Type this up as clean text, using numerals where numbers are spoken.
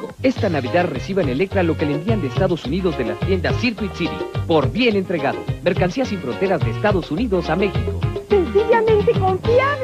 México. Esta Navidad reciba en Electra lo que le envían de Estados Unidos de las tiendas Circuit City. Por bien entregado. Mercancía sin fronteras de Estados Unidos a México. Sencillamente confiable.